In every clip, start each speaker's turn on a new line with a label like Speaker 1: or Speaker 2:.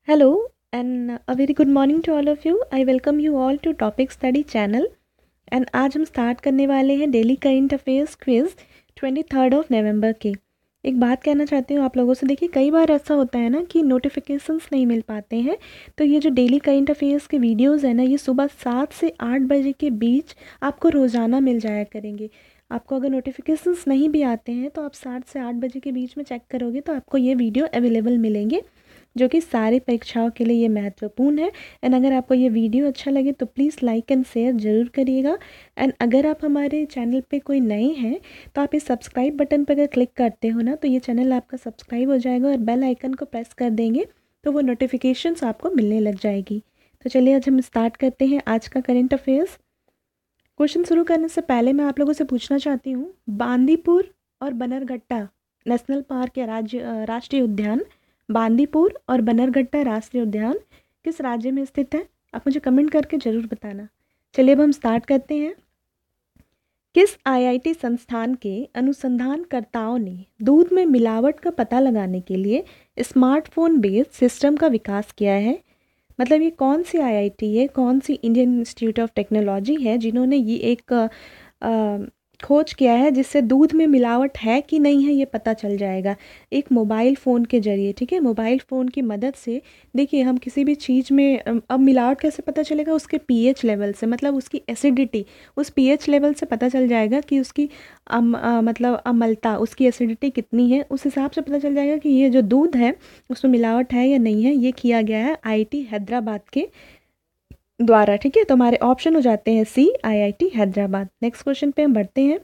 Speaker 1: Hello and a very good morning to all of you. I welcome you all to Topic Study channel and आज हम start करने वाले हैं daily current affairs quiz 23 नवंबर के। एक बात कहना चाहती हूँ आप लोगों से। देखिए, कई बार ऐसा होता है ना कि नोटिफिकेशंस नहीं मिल पाते हैं, तो ये जो डेली करंट अफेयर्स के वीडियोस है ना, ये सुबह 7 से 8 बजे के बीच आपको रोज़ाना मिल जाया करेंगे। आपको अगर नोटिफिकेशंस नहीं भी आते हैं तो आप 7 से 8 बजे के बीच में चेक करोगे तो आपको ये वीडियो अवेलेबल मिलेंगे, जो कि सारी परीक्षाओं के लिए ये महत्वपूर्ण है। एंड अगर आपको ये वीडियो अच्छा लगे तो प्लीज़ लाइक एंड शेयर ज़रूर करिएगा। एंड अगर आप हमारे चैनल पे कोई नए हैं तो आप इस सब्सक्राइब बटन पर अगर क्लिक करते हो ना, तो ये चैनल आपका सब्सक्राइब हो जाएगा और बेल आइकन को प्रेस कर देंगे तो वो नोटिफिकेशंस आपको मिलने लग जाएगी। तो चलिए आज हम स्टार्ट करते हैं आज का करंट अफेयर्स। क्वेश्चन शुरू करने से पहले मैं आप लोगों से पूछना चाहती हूँ, बांदीपुर और बनरघट्टा नेशनल पार्क या राष्ट्रीय उद्यान, बांदीपुर और बनरघट्टा राष्ट्रीय उद्यान किस राज्य में स्थित है? आप मुझे कमेंट करके ज़रूर बताना। चलिए अब हम स्टार्ट करते हैं। किस आईआईटी संस्थान के अनुसंधानकर्ताओं ने दूध में मिलावट का पता लगाने के लिए स्मार्टफोन बेस्ड सिस्टम का विकास किया है? मतलब ये कौन सी आईआईटी है, कौन सी इंडियन इंस्टीट्यूट ऑफ टेक्नोलॉजी है जिन्होंने ये एक खोज किया है जिससे दूध में मिलावट है कि नहीं है ये पता चल जाएगा एक मोबाइल फ़ोन के ज़रिए। ठीक है, मोबाइल फ़ोन की मदद से देखिए हम किसी भी चीज़ में अब मिलावट कैसे पता चलेगा? उसके पीएच लेवल से, मतलब उसकी एसिडिटी, उस पीएच लेवल से पता चल जाएगा कि उसकी मतलब अम्लता, उसकी एसिडिटी कितनी है। उस हिसाब से पता चल जाएगा कि ये जो दूध है उसमें मिलावट है या नहीं है। ये किया गया है आईआईटी हैदराबाद के द्वारा। ठीक है, तो हमारे ऑप्शन हो जाते हैं C, IIT Hyderabad. Next question पे हम बढ़ते हैं।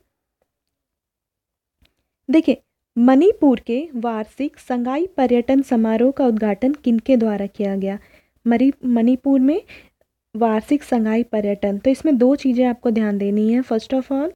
Speaker 1: देखिए, मणिपुर के वार्षिक संगाई पर्यटन समारोह का उद्घाटन किनके द्वारा किया गया? मणिपुर में वार्षिक संगाई पर्यटन, तो इसमें दो चीज़ें आपको ध्यान देनी है। फर्स्ट ऑफ ऑल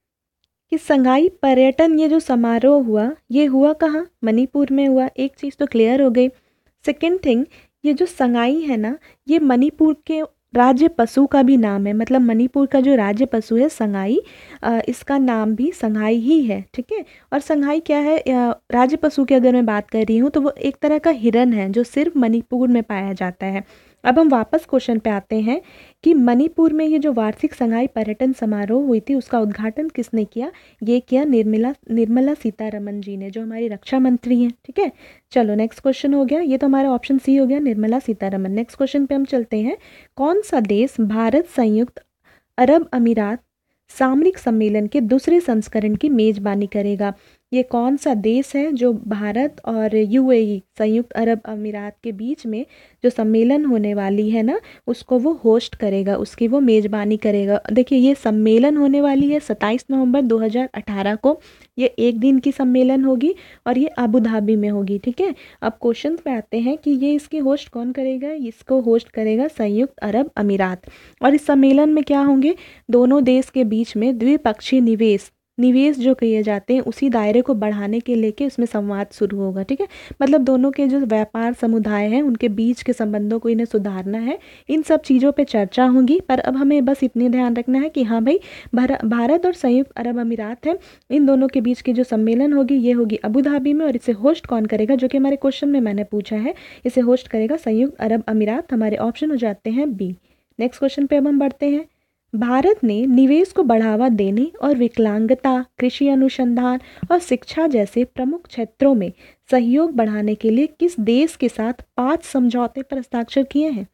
Speaker 1: कि संगाई पर्यटन ये जो समारोह हुआ ये हुआ कहाँ? मणिपुर में हुआ। एक चीज़ तो क्लियर हो गई। सेकेंड थिंग, ये जो संगाई है ना, ये मणिपुर के राज्य पशु का भी नाम है। मतलब मणिपुर का जो राज्य पशु है संगाई, इसका नाम भी संगाई ही है। ठीक है, और संगाई क्या है? राज्य पशु की अगर मैं बात कर रही हूँ तो वो एक तरह का हिरन है जो सिर्फ मणिपुर में पाया जाता है। अब हम वापस क्वेश्चन पे आते हैं कि मणिपुर में ये जो वार्षिक संगाई पर्यटन समारोह हुई थी उसका उद्घाटन किसने किया? ये किया निर्मला सीतारमन जी ने, जो हमारी रक्षा मंत्री हैं। ठीक है, चलो नेक्स्ट क्वेश्चन हो गया। ये तो हमारा ऑप्शन सी हो गया, निर्मला सीतारमन। नेक्स्ट क्वेश्चन पे हम चलते हैं। कौन सा देश भारत संयुक्त अरब अमीरात सामरिक सम्मेलन के दूसरे संस्करण की मेजबानी करेगा? ये कौन सा देश है जो भारत और यूएई संयुक्त अरब अमीरात के बीच में जो सम्मेलन होने वाली है ना, उसको वो होस्ट करेगा, उसकी वो मेज़बानी करेगा? देखिए, ये सम्मेलन होने वाली है 27 नवंबर 2018 को। ये एक दिन की सम्मेलन होगी और ये अबू धाबी में होगी। ठीक है, अब क्वेश्चन पे आते हैं कि ये इसकी होस्ट कौन करेगा? इसको होस्ट करेगा संयुक्त अरब अमीरात। और इस सम्मेलन में क्या होंगे? दोनों देश के बीच में द्विपक्षीय निवेश जो किए जाते हैं उसी दायरे को बढ़ाने के लेके उसमें संवाद शुरू होगा। ठीक है, मतलब दोनों के जो व्यापार समुदाय हैं उनके बीच के संबंधों को इन्हें सुधारना है। इन सब चीज़ों पे चर्चा होगी। पर अब हमें बस इतने ध्यान रखना है कि हाँ भाई, भारत और संयुक्त अरब अमीरात है, इन दोनों के बीच की जो सम्मेलन होगी ये होगी अबू धाबी में। और इसे होस्ट कौन करेगा? जो कि हमारे क्वेश्चन में मैंने पूछा है, इसे होस्ट करेगा संयुक्त अरब अमीरात। हमारे ऑप्शन हो जाते हैं बी। नेक्स्ट क्वेश्चन पे अब हम बढ़ते हैं। भारत ने निवेश को बढ़ावा देने और विकलांगता, कृषि अनुसंधान और शिक्षा जैसे प्रमुख क्षेत्रों में सहयोग बढ़ाने के लिए किस देश के साथ 5 समझौते पर हस्ताक्षर किए हैं?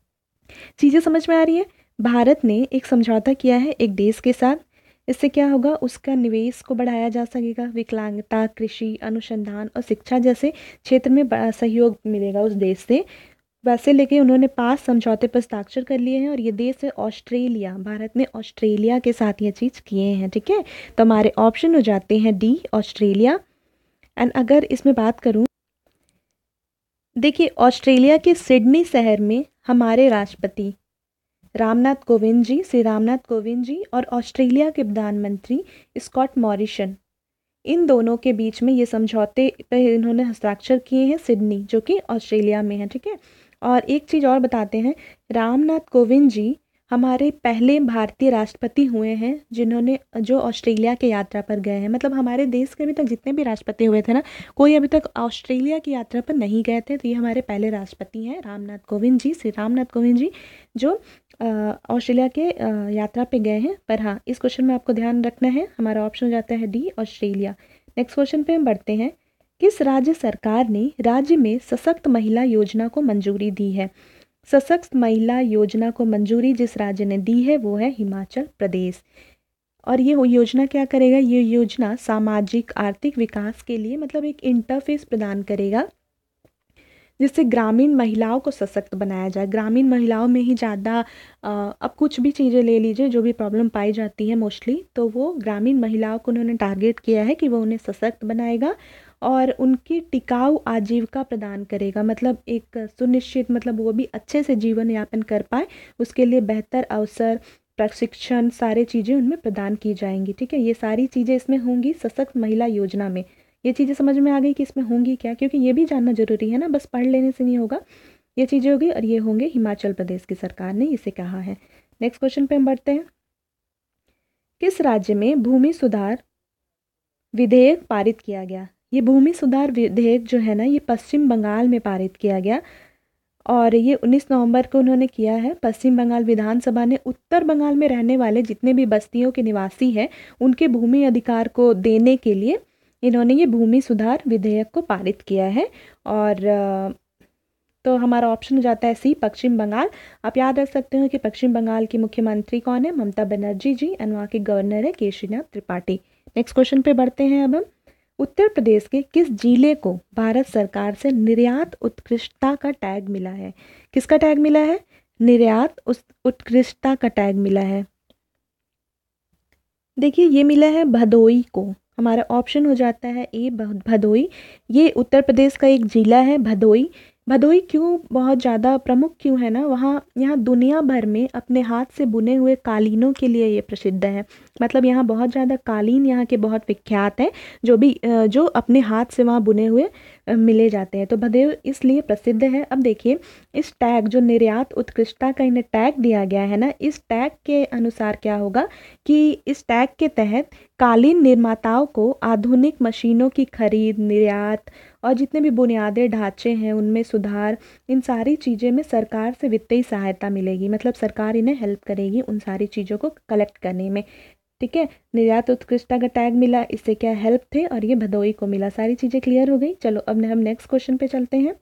Speaker 1: चीज़ें समझ में आ रही है? भारत ने एक समझौता किया है एक देश के साथ। इससे क्या होगा? उसका निवेश को बढ़ाया जा सकेगा, विकलांगता, कृषि अनुसंधान और शिक्षा जैसे क्षेत्र में बड़ा सहयोग मिलेगा उस देश से। वैसे लेके उन्होंने 5 समझौते पर हस्ताक्षर कर लिए हैं और ये देश है ऑस्ट्रेलिया। भारत ने ऑस्ट्रेलिया के साथ ये चीज़ किए हैं। ठीक है, तो हमारे ऑप्शन हो जाते हैं डी, ऑस्ट्रेलिया। एंड अगर इसमें बात करूं, देखिए ऑस्ट्रेलिया के सिडनी शहर में हमारे राष्ट्रपति रामनाथ कोविंद जी, श्री रामनाथ कोविंद जी और ऑस्ट्रेलिया के प्रधानमंत्री स्कॉट मॉरिसन, इन दोनों के बीच में ये समझौते पे इन्होंने हस्ताक्षर किए हैं, सिडनी जो कि ऑस्ट्रेलिया में है। ठीक है, और एक चीज़ और बताते हैं, रामनाथ कोविंद जी हमारे पहले भारतीय राष्ट्रपति हुए हैं जिन्होंने जो ऑस्ट्रेलिया के यात्रा पर गए हैं। मतलब हमारे देश के अभी तक जितने भी राष्ट्रपति हुए थे ना, कोई अभी तक ऑस्ट्रेलिया की यात्रा पर नहीं गए थे। तो ये हमारे पहले राष्ट्रपति हैं रामनाथ कोविंद जी, श्री रामनाथ कोविंद जी, जो ऑस्ट्रेलिया के यात्रा पे गए हैं। पर हाँ, इस क्वेश्चन में आपको ध्यान रखना है, हमारा ऑप्शन हो जाता है डी, ऑस्ट्रेलिया। नेक्स्ट क्वेश्चन पे हम बढ़ते हैं। किस राज्य सरकार ने राज्य में सशक्त महिला योजना को मंजूरी दी है? सशक्त महिला योजना को मंजूरी जिस राज्य ने दी है वो है हिमाचल प्रदेश। और ये योजना क्या करेगा? ये योजना सामाजिक आर्थिक विकास के लिए मतलब एक इंटरफेस प्रदान करेगा जिससे ग्रामीण महिलाओं को सशक्त बनाया जाए। ग्रामीण महिलाओं में ही ज़्यादा अब कुछ भी चीज़ें ले लीजिए, जो भी प्रॉब्लम पाई जाती है मोस्टली, तो वो ग्रामीण महिलाओं को उन्होंने टारगेट किया है कि वो उन्हें सशक्त बनाएगा और उनकी टिकाऊ आजीविका प्रदान करेगा। मतलब एक सुनिश्चित, मतलब वो भी अच्छे से जीवन यापन कर पाए, उसके लिए बेहतर अवसर, प्रशिक्षण, सारी चीज़ें उनमें प्रदान की जाएंगी। ठीक है, ये सारी चीज़ें इसमें होंगी सशक्त महिला योजना में। ये चीज़ें समझ में आ गई कि इसमें होंगी क्या, क्योंकि ये भी जानना जरूरी है ना, बस पढ़ लेने से नहीं होगा। ये चीज़ें होगी और ये होंगे हिमाचल प्रदेश की सरकार ने इसे कहा है। नेक्स्ट क्वेश्चन पे हम बढ़ते हैं। किस राज्य में भूमि सुधार विधेयक पारित किया गया? ये भूमि सुधार विधेयक जो है ना, ये पश्चिम बंगाल में पारित किया गया और ये 19 नवंबर को उन्होंने किया है। पश्चिम बंगाल विधानसभा ने उत्तर बंगाल में रहने वाले जितने भी बस्तियों के निवासी हैं उनके भूमि अधिकार को देने के लिए इन्होंने ये भूमि सुधार विधेयक को पारित किया है। और तो हमारा ऑप्शन हो जाता है सी, पश्चिम बंगाल। आप याद रख सकते हो कि पश्चिम बंगाल की मुख्यमंत्री कौन है? ममता बनर्जी जी। एंड वहाँ के गवर्नर है केशरीनाथ त्रिपाठी। नेक्स्ट क्वेश्चन पे बढ़ते हैं अब हम। उत्तर प्रदेश के किस जिले को भारत सरकार से निर्यात उत्कृष्टता का टैग मिला है? किसका टैग मिला है? निर्यात उत्कृष्टता का टैग मिला है। देखिए, ये मिला है भदोई को। हमारा ऑप्शन हो जाता है ए, भदोई। ये उत्तर प्रदेश का एक जिला है भदोई। भदोई क्यों बहुत ज़्यादा प्रमुख क्यों है ना, वहाँ यहाँ दुनिया भर में अपने हाथ से बुने हुए कालीनों के लिए ये प्रसिद्ध है। मतलब यहाँ बहुत ज़्यादा कालीन यहाँ के बहुत विख्यात हैं, जो अपने हाथ से वहाँ बुने हुए मिले जाते हैं। तो भदोई इसलिए प्रसिद्ध है। अब देखिए, इस टैग जो निर्यात उत्कृष्टता का इन्हें टैग दिया गया है ना, इस टैग के अनुसार क्या होगा कि इस टैग के तहत कालीन निर्माताओं को आधुनिक मशीनों की खरीद, निर्यात और जितने भी बुनियादी ढांचे हैं उनमें सुधार, इन सारी चीज़ें में सरकार से वित्तीय सहायता मिलेगी। मतलब सरकार इन्हें हेल्प करेगी उन सारी चीज़ों को कलेक्ट करने में। ठीक है, निर्यात उत्कृष्टता का टैग मिला, इससे क्या हेल्प थे, और ये भदोई को मिला। सारी चीज़ें क्लियर हो गई। चलो अब हम नेक्स्ट क्वेश्चन पे चलते हैं।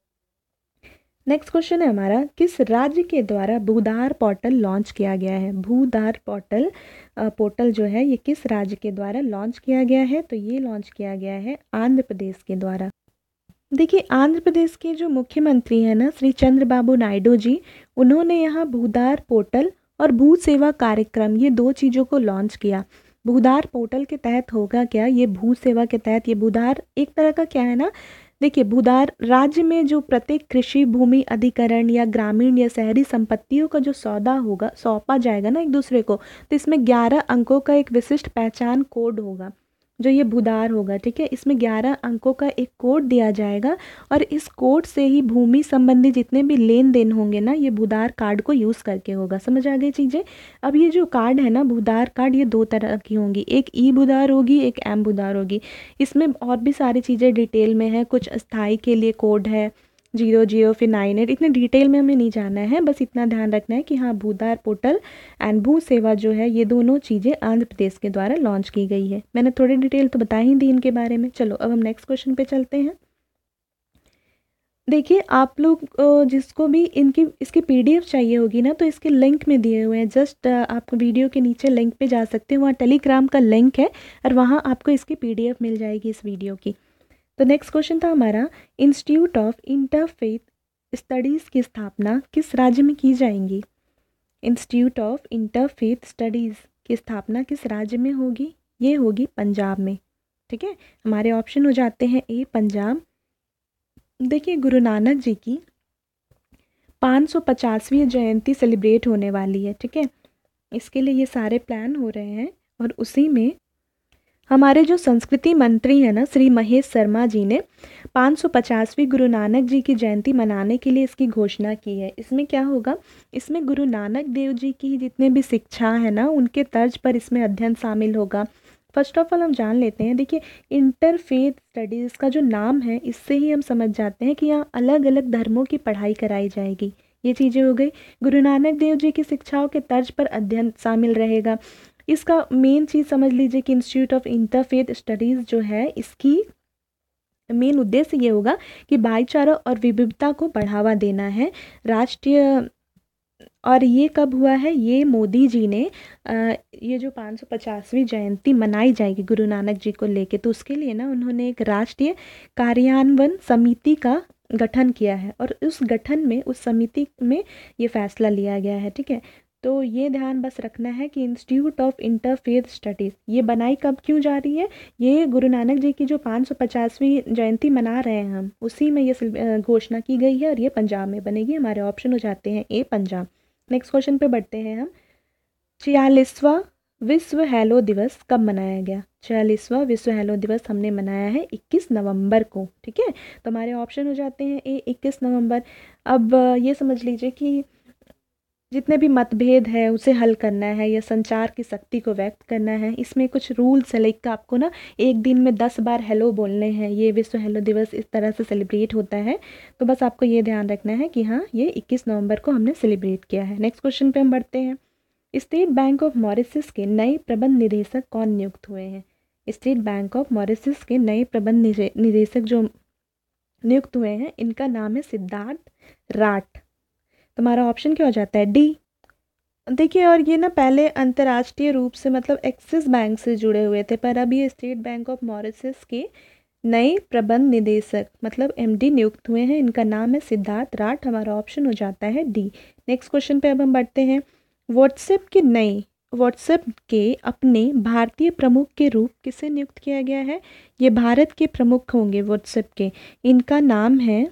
Speaker 1: नेक्स्ट क्वेश्चन है हमारा, किस राज्य के द्वारा भूधार पोर्टल लॉन्च किया गया है? भूधार पोर्टल जो है ये किस राज्य के द्वारा लॉन्च किया गया है? तो ये लॉन्च किया गया है आंध्र प्रदेश के द्वारा। देखिए, आंध्र प्रदेश के जो मुख्यमंत्री हैं ना, श्री चंद्रबाबू नायडू जी, उन्होंने यहाँ भूधार पोर्टल और भू सेवा कार्यक्रम, ये दो चीज़ों को लॉन्च किया। भूधार पोर्टल के तहत होगा क्या? ये भू सेवा के तहत, ये भूधार एक तरह का क्या है ना, देखिए भूधार राज्य में जो प्रत्येक कृषि भूमि अधिकरण या ग्रामीण या शहरी संपत्तियों का जो सौदा होगा, सौंपा जाएगा ना एक दूसरे को, तो इसमें 11 अंकों का एक विशिष्ट पहचान कोड होगा जो ये भूधार होगा। ठीक है, इसमें 11 अंकों का एक कोड दिया जाएगा और इस कोड से ही भूमि संबंधी जितने भी लेन देन होंगे ना, ये भूधार कार्ड को यूज़ करके होगा। समझ आ गई चीज़ें? अब ये जो कार्ड है ना, भूधार कार्ड, ये दो तरह की होंगी, एक ई भूधार होगी, एक एम भूधार होगी। इसमें और भी सारी चीज़ें डिटेल में है, कुछ अस्थाई के लिए कोड है 00 फिर 98, इतने डिटेल में हमें नहीं जाना है, बस इतना ध्यान रखना है कि हाँ, भूधार पोर्टल एंड भू सेवा जो है, ये दोनों चीज़ें आंध्र प्रदेश के द्वारा लॉन्च की गई है। मैंने थोड़ी डिटेल तो बता ही दी इनके बारे में। चलो अब हम नेक्स्ट क्वेश्चन पे चलते हैं। देखिए, आप लोग जिसको भी इसकी PDF चाहिए होगी ना, तो इसके लिंक में दिए हुए हैं। जस्ट आप वीडियो के नीचे लिंक पे जा सकते हैं, वहाँ टेलीग्राम का लिंक है और वहाँ आपको इसकी PDF मिल जाएगी इस वीडियो की। तो नेक्स्ट क्वेश्चन था हमारा, इंस्टीट्यूट ऑफ इंटरफेथ स्टडीज़ की स्थापना किस राज्य में की जाएंगी? इंस्टीट्यूट ऑफ इंटरफेथ स्टडीज़ की स्थापना किस राज्य में होगी? ये होगी पंजाब में। ठीक है, हमारे ऑप्शन हो जाते हैं ए, पंजाब। देखिए, गुरु नानक जी की 550वीं जयंती सेलिब्रेट होने वाली है। ठीक है, इसके लिए ये सारे प्लान हो रहे हैं और उसी में हमारे जो संस्कृति मंत्री हैं ना श्री महेश शर्मा जी ने 550वीं गुरु नानक जी की जयंती मनाने के लिए इसकी घोषणा की है। इसमें क्या होगा, इसमें गुरु नानक देव जी की जितने भी शिक्षा है ना उनके तर्ज पर इसमें अध्ययन शामिल होगा। फर्स्ट ऑफ ऑल हम जान लेते हैं, देखिए इंटरफेथ स्टडीज़ का जो नाम है इससे ही हम समझ जाते हैं कि यहाँ अलग अलग धर्मों की पढ़ाई कराई जाएगी। ये चीज़ें हो गई। गुरु नानक देव जी की शिक्षाओं के तर्ज पर अध्ययन शामिल रहेगा। इसका मेन चीज़ समझ लीजिए कि इंस्टीट्यूट ऑफ इंटरफेथ स्टडीज़ जो है इसकी मेन उद्देश्य ये होगा कि भाईचारा और विविधता को बढ़ावा देना है। राष्ट्रीय और ये कब हुआ है, ये मोदी जी ने ये जो 550वीं जयंती मनाई जाएगी गुरु नानक जी को लेके, तो उसके लिए ना उन्होंने एक राष्ट्रीय कार्यान्वयन समिति का गठन किया है और उस गठन में उस समिति में ये फैसला लिया गया है। ठीक है, तो ये ध्यान बस रखना है कि इंस्टीट्यूट ऑफ इंटरफेथ स्टडीज़ ये बनाई कब क्यों जा रही है, ये गुरु नानक जी की जो 550वीं जयंती मना रहे हैं हम उसी में ये घोषणा की गई है और ये पंजाब में बनेगी। हमारे ऑप्शन हो जाते हैं ए पंजाब। नेक्स्ट क्वेश्चन पे बढ़ते हैं हम। 46वां विश्व हैलो दिवस कब मनाया गया? 46वां विश्व हैलो दिवस हमने मनाया है 21 नवंबर को। ठीक है, तो हमारे ऑप्शन हो जाते हैं ए 21 नवंबर। अब ये समझ लीजिए कि जितने भी मतभेद है उसे हल करना है या संचार की शक्ति को व्यक्त करना है। इसमें कुछ रूल्स है, लाइक आपको ना एक दिन में 10 बार हेलो बोलने हैं। ये विश्व हेलो दिवस इस तरह से सेलिब्रेट होता है, तो बस आपको ये ध्यान रखना है कि हाँ ये 21 नवंबर को हमने सेलिब्रेट किया है। नेक्स्ट क्वेश्चन पे हम बढ़ते हैं। स्टेट बैंक ऑफ मॉरिशस के नए प्रबंध निदेशक कौन नियुक्त हुए हैं? स्टेट बैंक ऑफ मॉरिशस के नए प्रबंध निदेशक जो नियुक्त हुए हैं इनका नाम है सिद्धार्थ राठ। तुम्हारा ऑप्शन क्या हो जाता है? डी। देखिए, और ये ना पहले अंतर्राष्ट्रीय रूप से मतलब एक्सिस बैंक से जुड़े हुए थे, पर अब ये स्टेट बैंक ऑफ मॉरिशस के नए प्रबंध निदेशक मतलब एमडी नियुक्त हुए हैं। इनका नाम है सिद्धार्थ राठ। हमारा ऑप्शन हो जाता है डी। नेक्स्ट क्वेश्चन पे अब हम बढ़ते हैं। व्हाट्सएप के अपने भारतीय प्रमुख के रूप किसे नियुक्त किया गया है? ये भारत के प्रमुख होंगे व्हाट्सएप के। इनका नाम है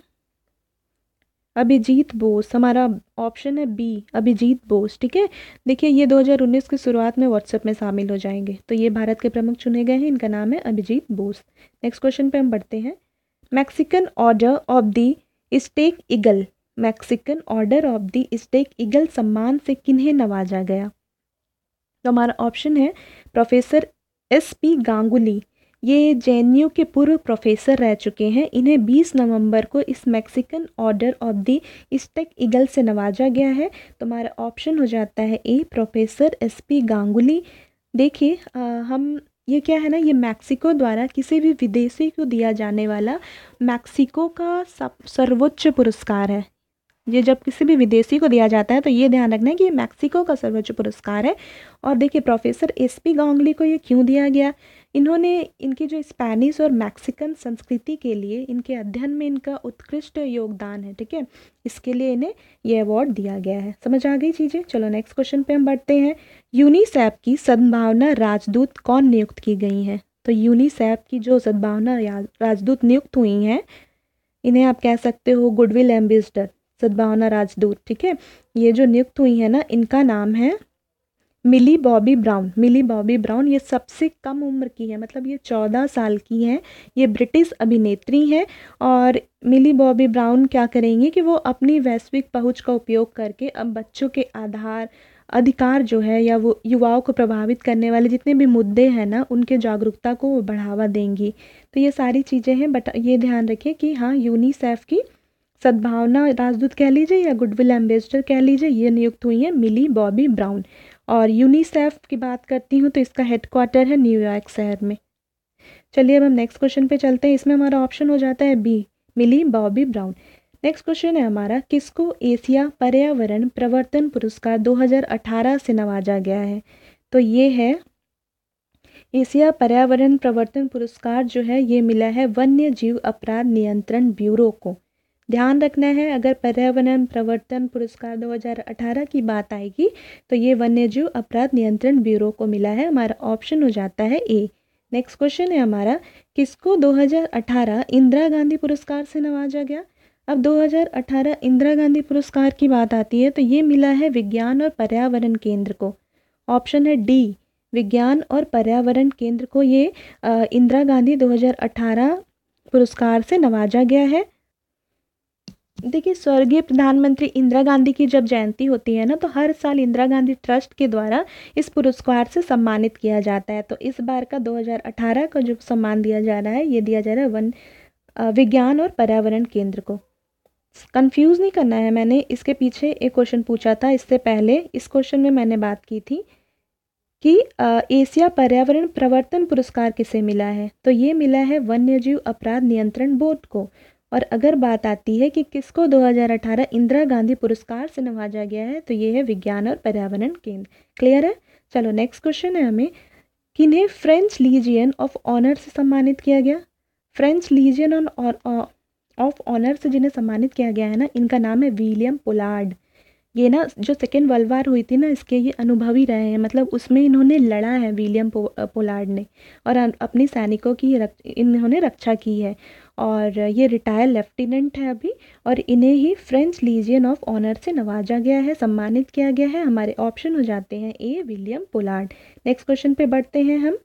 Speaker 1: अभिजीत बोस। हमारा ऑप्शन है बी, अभिजीत बोस। ठीक है, देखिए ये 2019 की शुरुआत में व्हाट्सएप में शामिल हो जाएंगे, तो ये भारत के प्रमुख चुने गए हैं। इनका नाम है अभिजीत बोस। नेक्स्ट क्वेश्चन पे हम बढ़ते हैं। Mexican Order of the Aztec Eagle, Mexican Order of the Aztec Eagle सम्मान से किन्हें नवाजा गया? तो हमारा ऑप्शन है प्रोफेसर SP गांगुली। ये जेएनयू के पूर्व प्रोफेसर रह चुके हैं। इन्हें 20 नवंबर को इस Mexican Order of the Aztec Eagle से नवाजा गया है। तो हमारा ऑप्शन हो जाता है ए, प्रोफेसर SP गांगुली। देखिए हम ये क्या है ना, ये मैक्सिको द्वारा किसी भी विदेशी को दिया जाने वाला मैक्सिको का सर्वोच्च पुरस्कार है। ये जब किसी भी विदेशी को दिया जाता है तो ये ध्यान रखना है कि ये मैक्सिको का सर्वोच्च पुरस्कार है। और देखिए प्रोफेसर SP गांगुली को ये क्यों दिया गया? इन्होंने इनकी जो स्पेनिश और मैक्सिकन संस्कृति के लिए इनके अध्ययन में इनका उत्कृष्ट योगदान है। ठीक है, इसके लिए इन्हें ये अवार्ड दिया गया है। समझ आ गई चीज़ें? चलो नेक्स्ट क्वेश्चन पे हम बढ़ते हैं। यूनिसेफ की सद्भावना राजदूत कौन नियुक्त की गई हैं? तो यूनिसेफ की जो सद्भावना राजदूत नियुक्त हुई हैं इन्हें आप कह सकते हो गुडविल एम्बेसडर, सद्भावना राजदूत। ठीक है, ये जो नियुक्त हुई है ना इनका नाम है Millie Bobby Brown. Millie Bobby Brown ये सबसे कम उम्र की है, मतलब ये 14 साल की हैं। ये ब्रिटिश अभिनेत्री हैं और मिली बॉबी ब्राउन क्या करेंगी कि वो अपनी वैश्विक पहुंच का उपयोग करके अब बच्चों के अधिकार जो है या वो युवाओं को प्रभावित करने वाले जितने भी मुद्दे हैं ना उनके जागरूकता को वो बढ़ावा देंगी। तो ये सारी चीज़ें हैं, बट ये ध्यान रखिए कि हाँ यूनिसेफ की सद्भावना राजदूत कह लीजिए या गुडविल एम्बेसडर कह लीजिए, ये नियुक्त हुई हैं मिली बॉबी ब्राउन। और यूनिसेफ की बात करती हूँ तो इसका हेडक्वार्टर है न्यूयॉर्क शहर में। चलिए अब हम नेक्स्ट क्वेश्चन पे चलते हैं। इसमें हमारा ऑप्शन हो जाता है B, Millie Bobby Brown. Next question है हमारा, किसको एशिया पर्यावरण प्रवर्तन पुरस्कार 2018 से नवाजा गया है? तो ये है एशिया पर्यावरण प्रवर्तन पुरस्कार जो है ये मिला है वन्य जीव अपराध नियंत्रण ब्यूरो को। ध्यान रखना है, अगर पर्यावरण प्रवर्तन पुरस्कार 2018 की बात आएगी तो ये वन्यजीव अपराध नियंत्रण ब्यूरो को मिला है। हमारा ऑप्शन हो जाता है ए। नेक्स्ट क्वेश्चन है हमारा, किसको 2018 इंदिरा गांधी पुरस्कार से नवाजा गया? अब 2018 इंदिरा गांधी पुरस्कार की बात आती है तो ये मिला है विज्ञान और पर्यावरण केंद्र को। ऑप्शन है डी, विज्ञान और पर्यावरण केंद्र को ये इंदिरा गांधी 2018 पुरस्कार से नवाजा गया है। देखिए, स्वर्गीय प्रधानमंत्री इंदिरा गांधी की जब जयंती होती है ना, तो हर साल इंदिरा गांधी ट्रस्ट के द्वारा इस पुरस्कार से सम्मानित किया जाता है। तो इस बार का 2018 का जो सम्मान दिया जा रहा है, ये दिया जा रहा है विज्ञान और पर्यावरण केंद्र को। कंफ्यूज नहीं करना है, मैंने इसके पीछे एक क्वेश्चन पूछा था इससे पहले। इस क्वेश्चन में मैंने बात की थी कि एशिया पर्यावरण प्रवर्तन पुरस्कार किसे मिला है, तो ये मिला है वन्यजीव अपराध नियंत्रण बोर्ड को। और अगर बात आती है कि किसको 2018 इंदिरा गांधी पुरस्कार से नवाजा गया है, तो ये है विज्ञान और पर्यावरण केंद्र। क्लियर है? चलो नेक्स्ट क्वेश्चन है हमें, किन्हें फ्रेंच लीजियन ऑफ ऑनर से सम्मानित किया गया? फ्रेंच लीजियन ऑफ ऑनर से जिन्हें सम्मानित किया गया है ना, इनका नाम है विलियम पोलार्ड। ये ना जो सेकेंड वर्ल्ड वार हुई थी ना, इसके ये अनुभवी रहे हैं, मतलब उसमें इन्होंने लड़ा है विलियम पोलार्ड ने, और अपनी सैनिकों की इन्होंने रक्षा की है। और ये रिटायर लेफ्टिनेंट है अभी, और इन्हें ही फ्रेंच लीजियन ऑफ ऑनर से नवाजा गया है, सम्मानित किया गया है। हमारे ऑप्शन हो जाते हैं A William Pollard. Next question पे बढ़ते हैं हम,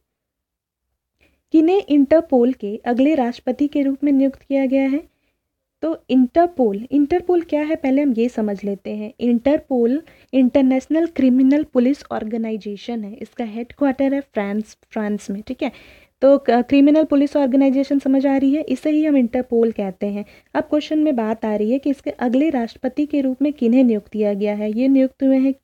Speaker 1: किन्हें इंटरपोल के अगले राष्ट्रपति के रूप में नियुक्त किया गया है? तो इंटरपोल क्या है, पहले हम ये समझ लेते हैं। Interpol International Criminal Police Organization है, इसका हेडक्वार्टर है फ्रांस में, ठीक है। तो क्रिमिनल पुलिस ऑर्गेनाइजेशन समझ आ रही है, इसे ही हम इंटरपोल कहते हैं। अब क्वेश्चन में बात आ रही है कि इसके अगले राष्ट्रपति के रूप में किन्हें नियुक्त किया गया है। ये नियुक्त हुए हैं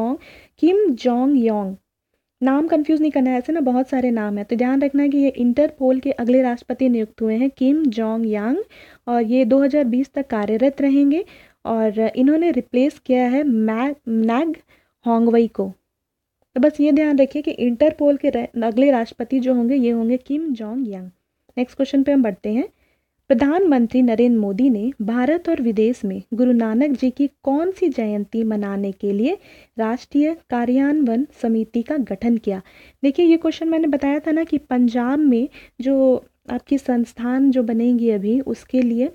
Speaker 1: किम जोंग योंग। नाम कंफ्यूज नहीं करना है, ऐसे ना बहुत सारे नाम है, तो ध्यान रखना है कि ये इंटरपोल के अगले राष्ट्रपति नियुक्त हुए हैं किम जोंग यांग, और ये 2020 तक कार्यरत रहेंगे। और इन्होंने रिप्लेस किया है मैग होंगवई को। तो बस ये ध्यान रखिए कि इंटरपोल के अगले राष्ट्रपति जो होंगे ये होंगे Kim Jong Yang. Next question पे हम बढ़ते हैं, प्रधानमंत्री नरेंद्र मोदी ने भारत और विदेश में गुरु नानक जी की कौन सी जयंती मनाने के लिए राष्ट्रीय कार्यान्वयन समिति का गठन किया? देखिए, ये क्वेश्चन मैंने बताया था ना कि पंजाब में जो आपकी संस्थान जो बनेगी अभी, उसके लिए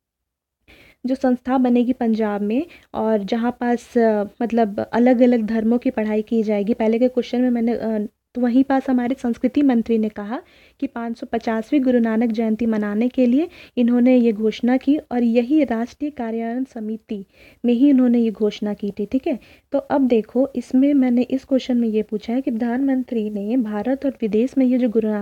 Speaker 1: जो संस्था बनेगी पंजाब में, और जहाँ पास मतलब अलग अलग धर्मों की पढ़ाई की जाएगी। पहले के क्वेश्चन में मैंने तो वहीं पास हमारे संस्कृति मंत्री ने कहा कि 550वीं गुरु नानक जयंती मनाने के लिए इन्होंने ये घोषणा की, और यही राष्ट्रीय कार्यान्वयन समिति में ही इन्होंने ये घोषणा की थी, ठीक है। तो अब देखो, इसमें मैंने इस क्वेश्चन में ये पूछा है कि प्रधानमंत्री ने भारत और विदेश में ये जो गुरु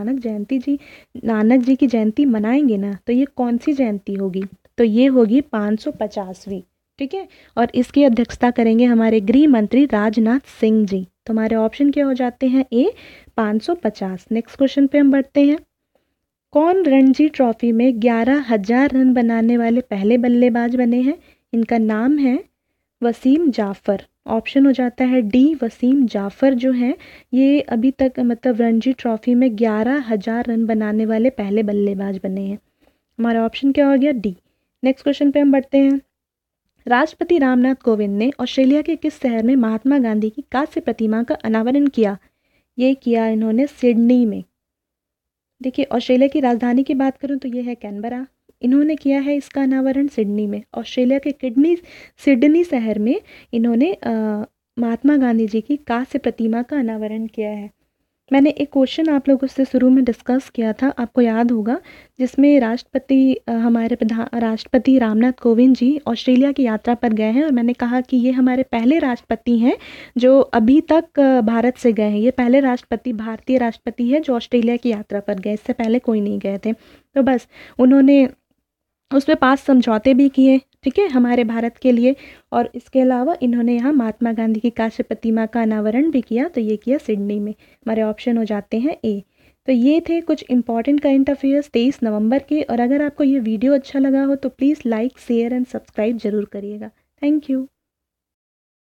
Speaker 1: नानक जी की जयंती मनाएंगे ना, तो ये कौन सी जयंती होगी? तो ये होगी 550वीं, ठीक है। और इसकी अध्यक्षता करेंगे हमारे गृह मंत्री राजनाथ सिंह जी। तो हमारे ऑप्शन क्या हो जाते हैं? ए 550। नेक्स्ट क्वेश्चन पे हम बढ़ते हैं, कौन रणजी ट्रॉफी में 11,000 रन बनाने वाले पहले बल्लेबाज बने हैं? इनका नाम है वसीम जाफ़र। ऑप्शन हो जाता है डी वसीम जाफ़र जो हैं, ये अभी तक मतलब रणजी ट्रॉफी में 11,000 रन बनाने वाले पहले बल्लेबाज बने हैं। हमारा ऑप्शन क्या हो गया? डी। नेक्स्ट क्वेश्चन पे हम बढ़ते हैं, राष्ट्रपति रामनाथ कोविंद ने ऑस्ट्रेलिया के किस शहर में महात्मा गांधी की कांस्य प्रतिमा का अनावरण किया? ये किया इन्होंने सिडनी में। देखिए, ऑस्ट्रेलिया की राजधानी की बात करूं तो ये है कैनबरा, इन्होंने किया है इसका अनावरण सिडनी में। ऑस्ट्रेलिया के सिडनी शहर में इन्होंने महात्मा गांधी जी की कांस्य प्रतिमा का अनावरण किया है। मैंने एक क्वेश्चन आप लोगों से शुरू में डिस्कस किया था, आपको याद होगा, जिसमें हमारे राष्ट्रपति रामनाथ कोविंद जी ऑस्ट्रेलिया की यात्रा पर गए हैं, और मैंने कहा कि ये हमारे पहले राष्ट्रपति हैं जो अभी तक भारत से गए हैं। ये पहले भारतीय राष्ट्रपति है जो ऑस्ट्रेलिया की यात्रा पर गए, इससे पहले कोई नहीं गए थे। तो बस उन्होंने उसमें 5 समझौते भी किए, ठीक है, हमारे भारत के लिए। और इसके अलावा इन्होंने यहाँ महात्मा गांधी की कांस्य प्रतिमा का अनावरण भी किया, तो ये किया सिडनी में। हमारे ऑप्शन हो जाते हैं ए। तो ये थे कुछ इंपॉर्टेंट करंट अफेयर्स 23 नवंबर के। और अगर आपको ये वीडियो अच्छा लगा हो तो please like, share and subscribe जरूर करिएगा। Thank you.